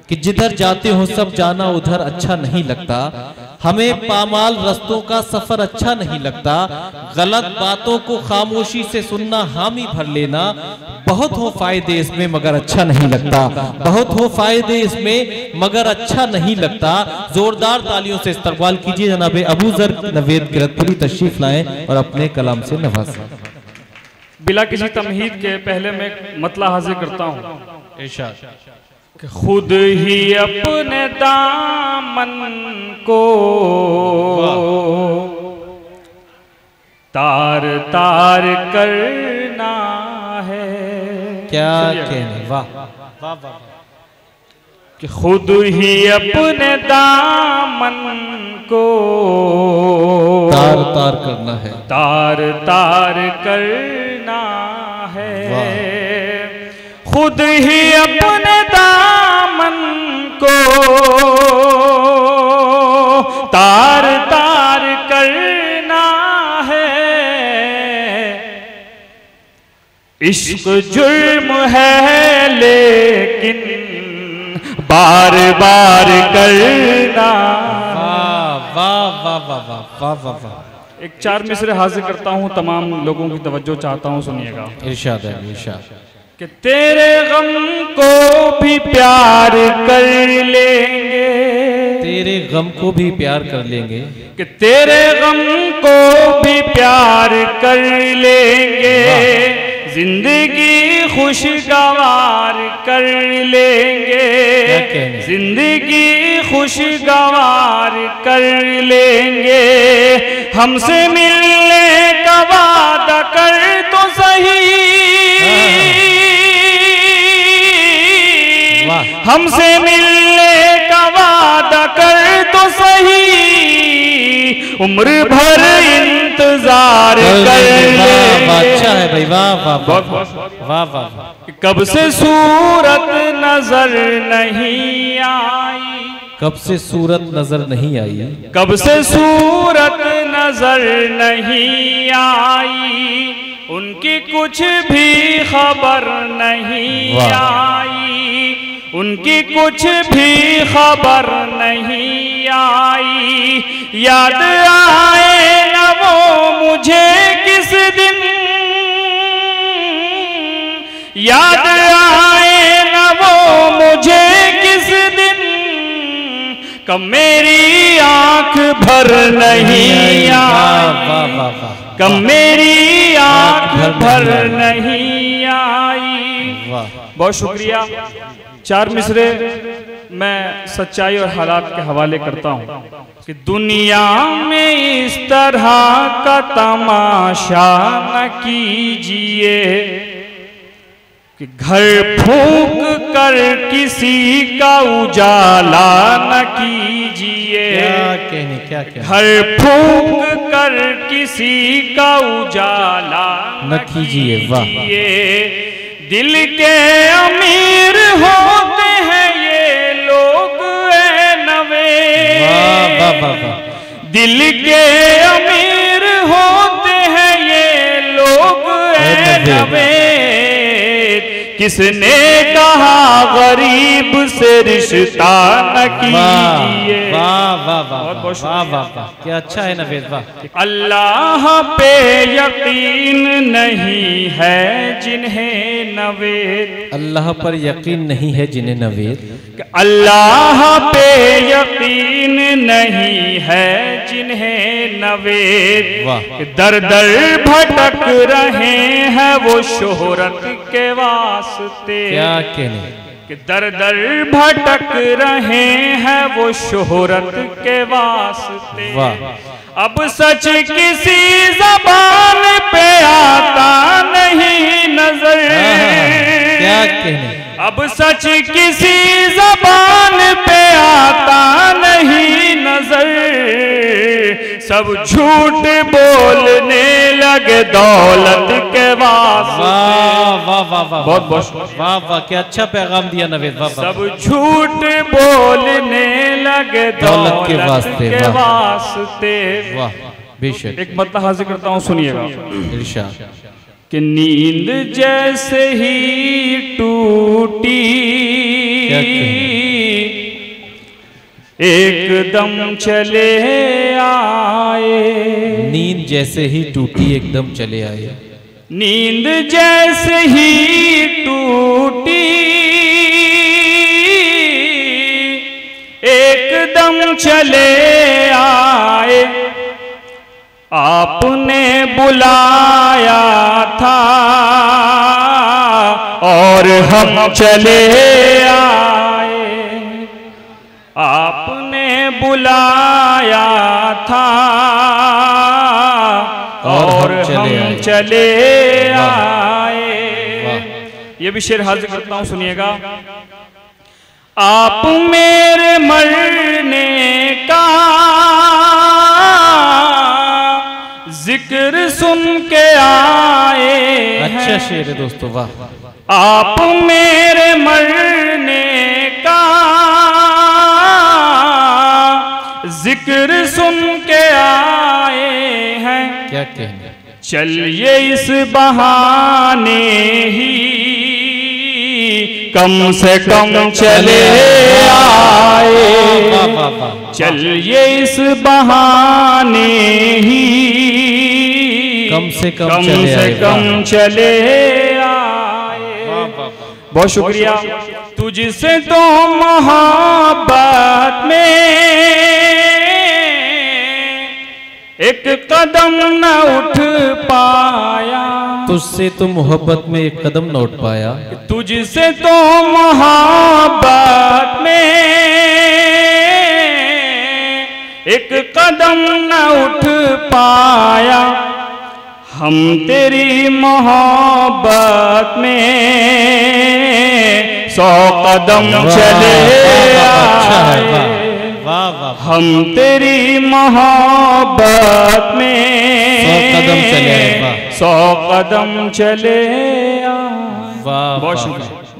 कि जिधर जाते हो सब जाना उधर अच्छा नहीं लगता, हमें पामाल रस्तों का सफर अच्छा नहीं लगता, गलत बातों को खामोशी से सुनना हामी भर लेना, बहुत हो फायदे इसमें मगर अच्छा नहीं लगता, बहुत हो फायदे इसमें मगर अच्छा नहीं लगता। जोरदार तालियों से इस्तकबाल कीजिए जनाब अबू ज़र नवेद कीरतपुरी तशरीफ लाएं और अपने कलाम से नवाजें। बिला किसी तमहीद के पहले मैं मतला हाजिर करता हूँ। इरशाद कि खुद ही अपने दामन को तार तार करना है। क्या कहने, वाह वाह वाह। कि खुद ही अपने दामन को तार तार करना है, तार तार करना है। खुद ही अपने दामन को तार तार करना है। इश्क जुर्म है लेकिन बार बार करना। वाह वाह वाह वाह वाह वाह वाह। एक चार मिसरे हाजिर करता हूँ, तमाम लोगों की तवज्जो चाहता हूँ, सुनिएगा। इरशाद है, इरशाद। कि तेरे गम को भी प्यार कर लेंगे, तेरे गम को भी प्यार कर लेंगे, कि तेरे गम को भी प्यार कर लेंगे, जिंदगी खुशगवार कर लेंगे, जिंदगी खुशगवार कर लेंगे। हमसे मिलने का वादा कर तो सही, हमसे मिलने का वादा कर तो सही, उम्र भर इंतजार कर ले। अच्छा है भाई, वाह वाह वाह वाह वाह। कब से सूरत नजर नहीं आई, कब से सूरत नजर नहीं आई, कब से सूरत नजर नहीं आई, उनकी कुछ भी खबर नहीं आई, उनकी कुछ भी खबर नहीं आई। याद आए न वो मुझे किस दिन, याद आए न वो मुझे किस दिन, कब मेरी आंख भर नहीं आई, कब मेरी आंख भर नहीं आई। बहुत शुक्रिया। चार मिसरे मैं सच्चाई और हालात के हवाले करता हूँ कि दुनिया में इस तरह का तमाशा न कीजिए कि घर फूंक कर किसी का उजाला न कीजिए। क्या घर फूंक कर किसी का उजाला न कीजिए। दिल के अमीर होते हैं ये लोग ऐ नवेद, दिल के अमीर होते हैं ये लोग ऐ नवेद। किसने कहा गरीब से रिश्ता न कीजिए। वाह वाह वाह वाह वाह, क्या अच्छा है नवेद, वाह। अल्लाह पे यकीन नहीं है जिन्हें नवेद, अल्लाह पर यकीन नहीं है जिन्हें नवेद, अल्लाह पे यकीन नहीं है जिन्हें नवेद। दर दर भटक रहे हैं वो शोहरत के वास्ते। क्या कहने, कि दर दर भटक रहे हैं वो शोहरत के वास्ते। अब सच किसी जबान पे आता नहीं नजर, क्या कहने, अब सच किसी जबान पे आता नहीं नजर। सब झूठ बोलने लगे दौलत के वास्ते। वाह वाह वाह वाह, बहुत बहुत वाह वाह, क्या अच्छा पैगाम दिया नवेद, वाह। सब झूठ बोलने लगे दौलत के वास्ते। वाह बेशक। एक मतलब हाजिर करता हूँ, सुनिएगा। इरशाद कि नींद जैसे ही टूटी एकदम चले आए। नींद जैसे ही टूटी एकदम चले आए। नींद जैसे ही टूटी एकदम चले आए। आपने बुलाया था और हम चले आए। आपने बुलाया था और हम चले आए। ये भी शेर हाजिर करता हूं, सुनिएगा। आप मेरे मरने का जिक्र सुन के आए। अच्छा शेर है दोस्तों, वाह। आप मेरे मरने का जिक्र सुन के आए हैं। क्या कहने। चलिए इस बहाने ही कम से कम चले आए। चलिए इस बहाने ही कम से कम चले आए। बहुत शुक्रिया। तुझसे तो मोहब्बत में एक कदम न उठ पाया। तुझसे तो मोहब्बत में एक कदम न उठ पाया। तुझसे तो मोहब्बत में एक कदम न उठ पाया। हम तेरी मोहब्बत में 100 कदम चले आए। हम तेरी मोहब्बत में 100 कदम चले आए। वाह, बहुत शुक्रिया।